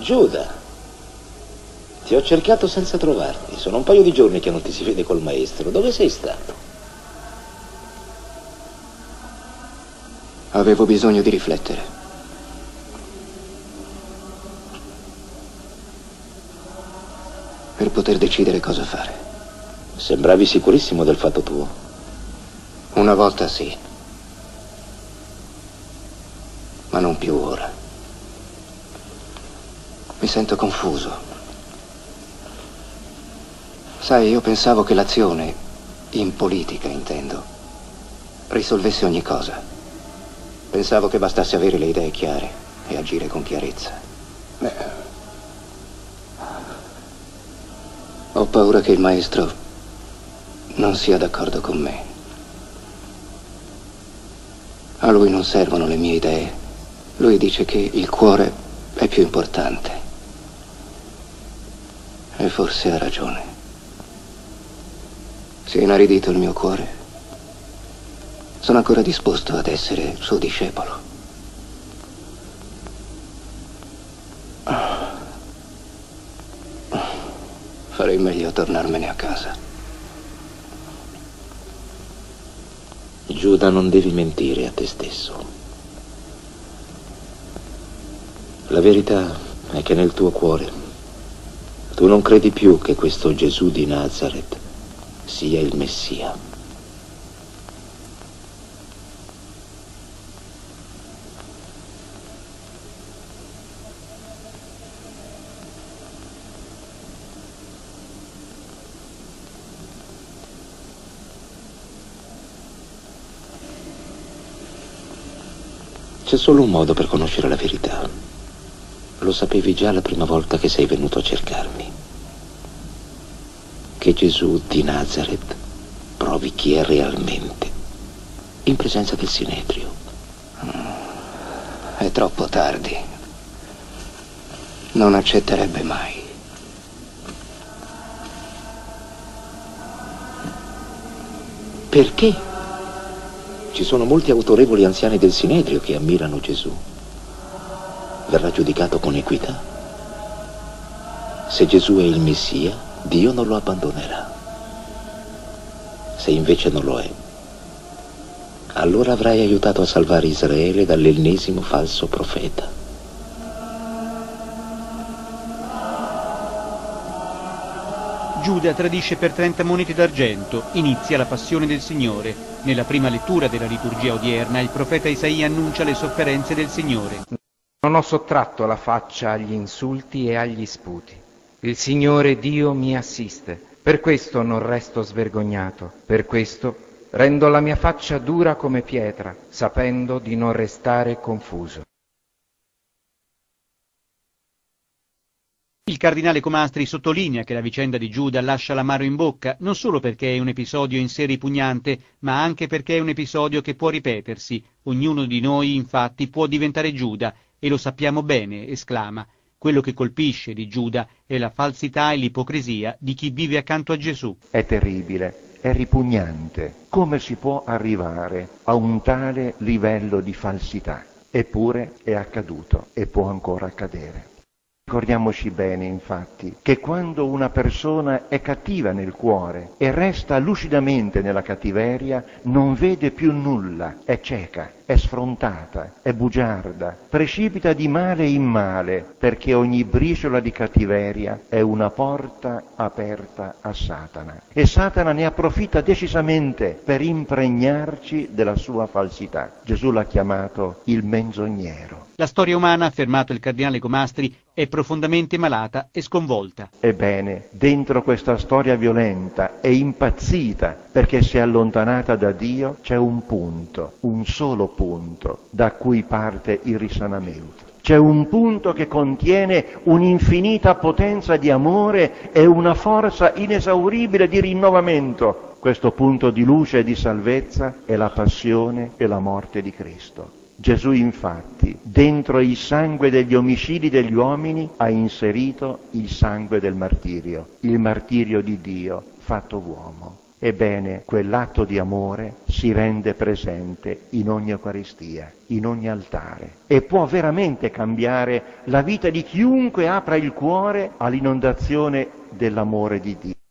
Giuda, ti ho cercato senza trovarti. Sono un paio di giorni che non ti si vede col maestro. Dove sei stato? Avevo bisogno di riflettere. Per poter decidere cosa fare. Sembravi sicurissimo del fatto tuo. Una volta sì. Ma non più ora. Mi sento confuso. Sai, io pensavo che l'azione, in politica intendo, risolvesse ogni cosa. Pensavo che bastasse avere le idee chiare e agire con chiarezza. Ho paura che il maestro non sia d'accordo con me. A lui non servono le mie idee. Lui dice che il cuore è più importante. E forse ha ragione. Si è inaridito il mio cuore. Sono ancora disposto ad essere suo discepolo. Farei meglio a tornarmene a casa. Giuda, non devi mentire a te stesso. La verità è che nel tuo cuore tu non credi più che questo Gesù di Nazareth sia il Messia. C'è solo un modo per conoscere la verità. Lo sapevi già la prima volta che sei venuto a cercarmi. Che Gesù di Nazareth provi chi è realmente, in presenza del Sinedrio. È troppo tardi. Non accetterebbe mai. Perché? Ci sono molti autorevoli anziani del Sinedrio che ammirano Gesù. Verrà giudicato con equità. Se Gesù è il Messia, Dio non lo abbandonerà. Se invece non lo è, allora avrai aiutato a salvare Israele dall'ennesimo falso profeta. Giuda tradisce per 30 monete d'argento. Inizia la passione del Signore. Nella prima lettura della liturgia odierna, il profeta Isaia annuncia le sofferenze del Signore. Non ho sottratto la faccia agli insulti e agli sputi. Il Signore Dio mi assiste. Per questo non resto svergognato. Per questo rendo la mia faccia dura come pietra, sapendo di non restare confuso. Il cardinale Comastri sottolinea che la vicenda di Giuda lascia l'amaro in bocca, non solo perché è un episodio in sé ripugnante, ma anche perché è un episodio che può ripetersi. Ognuno di noi, infatti, può diventare Giuda, e lo sappiamo bene, esclama. Quello che colpisce di Giuda è la falsità e l'ipocrisia di chi vive accanto a Gesù. È terribile, è ripugnante. Come si può arrivare a un tale livello di falsità? Eppure è accaduto e può ancora accadere. Ricordiamoci bene, infatti, che quando una persona è cattiva nel cuore e resta lucidamente nella cattiveria, non vede più nulla, è cieca, è sfrontata, è bugiarda, precipita di male in male, perché ogni briciola di cattiveria è una porta aperta a Satana. E Satana ne approfitta decisamente per impregnarci della sua falsità. Gesù l'ha chiamato il menzognero. La storia umana, ha affermato il cardinale Comastri, è profondamente malata e sconvolta. Ebbene, dentro questa storia violenta e impazzita perché si è allontanata da Dio, c'è un punto, un solo punto, da cui parte il risanamento. C'è un punto che contiene un'infinita potenza di amore e una forza inesauribile di rinnovamento. Questo punto di luce e di salvezza è la passione e la morte di Cristo. Gesù infatti, dentro il sangue degli omicidi degli uomini, ha inserito il sangue del martirio, il martirio di Dio fatto uomo. Ebbene, quell'atto di amore si rende presente in ogni Eucaristia, in ogni altare, e può veramente cambiare la vita di chiunque apra il cuore all'inondazione dell'amore di Dio.